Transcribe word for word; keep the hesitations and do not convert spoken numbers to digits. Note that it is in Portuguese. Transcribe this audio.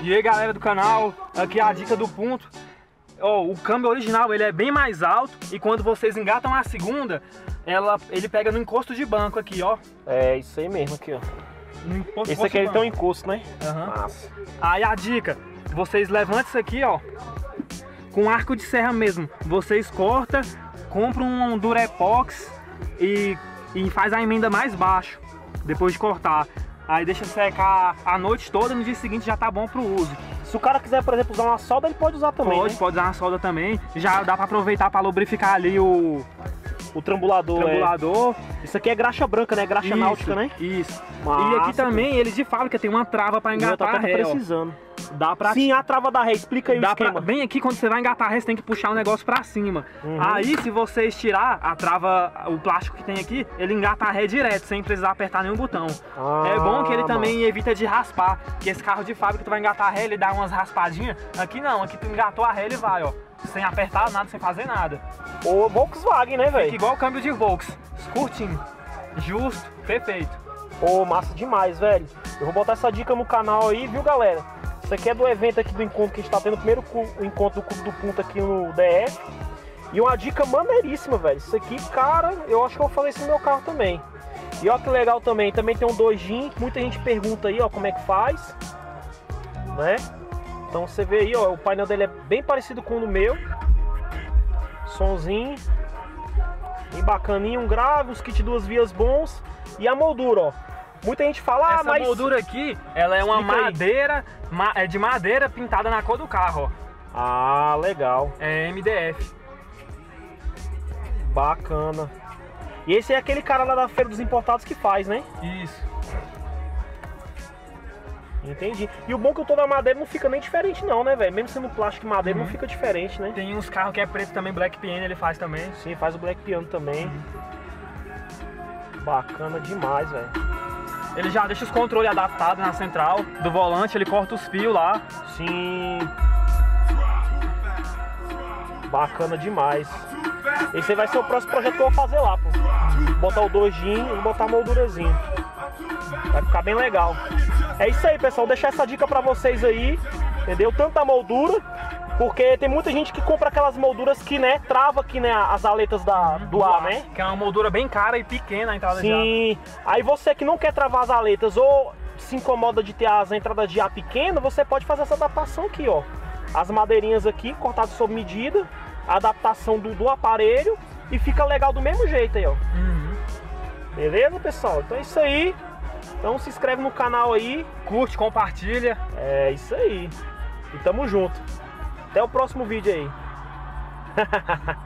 E aí galera do canal, aqui é a dica do ponto. Oh, o câmbio original ele é bem mais alto e quando vocês engatam a segunda, ela, ele pega no encosto de banco aqui, ó. É isso aí mesmo aqui, ó. No encosto, Esse aqui ele tem um encosto, né? Uhum. Massa. Aí a dica, vocês levantam isso aqui, ó, com arco de serra mesmo. Vocês cortam, compram um Durepox e, e faz a emenda mais baixo, depois de cortar. Aí deixa secar a noite toda, no dia seguinte já tá bom pro uso. Se o cara quiser, por exemplo, usar uma solda, ele pode usar também, Pode, né? pode usar uma solda também. Já dá pra aproveitar pra lubrificar ali o... O trambulador. Trambulador. É. Isso aqui é graxa branca, né? Graxa Isso, náutica, né? Isso. Massa, e aqui também, pô. Eles de fábrica tem uma trava pra engatar tá a ré, precisando. Ó. Dá pra... Sim, a trava da ré. Explica aí Dá o esquema. Pra... Bem aqui, quando você vai engatar a ré, você tem que puxar o negócio pra cima. Uhum. Aí, se vocês tirar a trava, o plástico que tem aqui, ele engata a ré direto, sem precisar apertar nenhum botão. Ah, é bom que ele mano. também evita de raspar. Porque esse carro de fábrica, tu vai engatar a ré, ele dá umas raspadinhas. Aqui não, aqui tu engatou a ré, ele vai, ó. Sem apertar nada, sem fazer nada. O Volkswagen, né, velho? Igual o câmbio de Volks. Curtinho, justo, perfeito. Ô, massa demais, velho. Eu vou botar essa dica no canal aí, viu, galera? Isso aqui é do evento aqui do encontro que a gente tá tendo, o primeiro o encontro do Clube do Ponto aqui no D F. E uma dica maneiríssima, velho. Isso aqui, cara, eu acho que eu vou fazer isso no meu carro também. E ó que legal também, também tem um dojinho. Muita gente pergunta aí, ó, como é que faz, né? Então você vê aí, ó, o painel dele é bem parecido com o do meu. Sonzinho bem bacaninho, um grave, uns kit duas vias bons. E a moldura, ó. Muita gente fala, ah, essa mas... moldura aqui, ela é uma Explica madeira, ma é de madeira pintada na cor do carro, ó. Ah, legal. É M D F. Bacana. E esse é aquele cara lá da Feira dos Importados que faz, né? Isso. Entendi. E o bom é que o tom da madeira não fica nem diferente não, né, velho? Mesmo sendo plástico e madeira, uhum. não fica diferente, né? Tem uns carros que é preto também, Black Piano ele faz também. Sim, faz o Black Piano também. Uhum. Bacana demais, velho. Ele já deixa os controles adaptados na central do volante, ele corta os fios lá. Sim. Bacana demais. Esse aí vai ser o próximo projeto que eu vou fazer lá, pô. Botar o dojinho e botar a moldurazinha. Vai ficar bem legal. É isso aí, pessoal. Vou deixar essa dica pra vocês aí, entendeu? Tanto a moldura, porque tem muita gente que compra aquelas molduras que, né, trava aqui, né, as aletas da, do, do ar, ar, né? Que é uma moldura bem cara e pequena a entrada Sim. de ar. Sim. Aí você que não quer travar as aletas ou se incomoda de ter as entradas de ar pequena, você pode fazer essa adaptação aqui, ó. As madeirinhas aqui, cortadas sob medida, a adaptação do, do aparelho e fica legal do mesmo jeito aí, ó. Uhum. Beleza, pessoal? Então é isso aí. Então se inscreve no canal aí. Curte, compartilha. É isso aí. E tamo junto. Até o próximo vídeo aí.